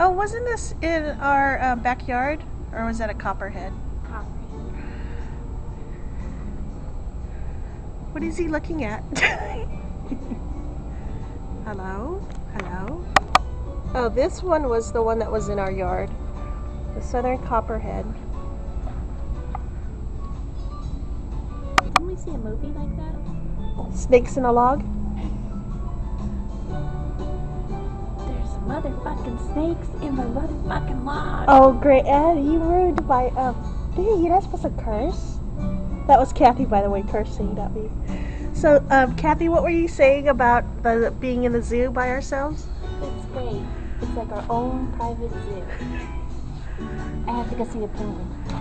Oh, wasn't this in our backyard? Or was that a copperhead? What is he looking at? Hello? Hello? Oh, this one was the one that was in our yard. The southern copperhead. Didn't we see a movie like that? Snakes in a log? There's motherfucking snakes in my motherfucking log. Oh, great. And he ruined my, dang, you're not supposed to curse? That was Kathy, by the way, cursing, not me. So, Kathy, what were you saying about being in the zoo by ourselves? It's great. It's like our own private zoo. I have to go see the penguin.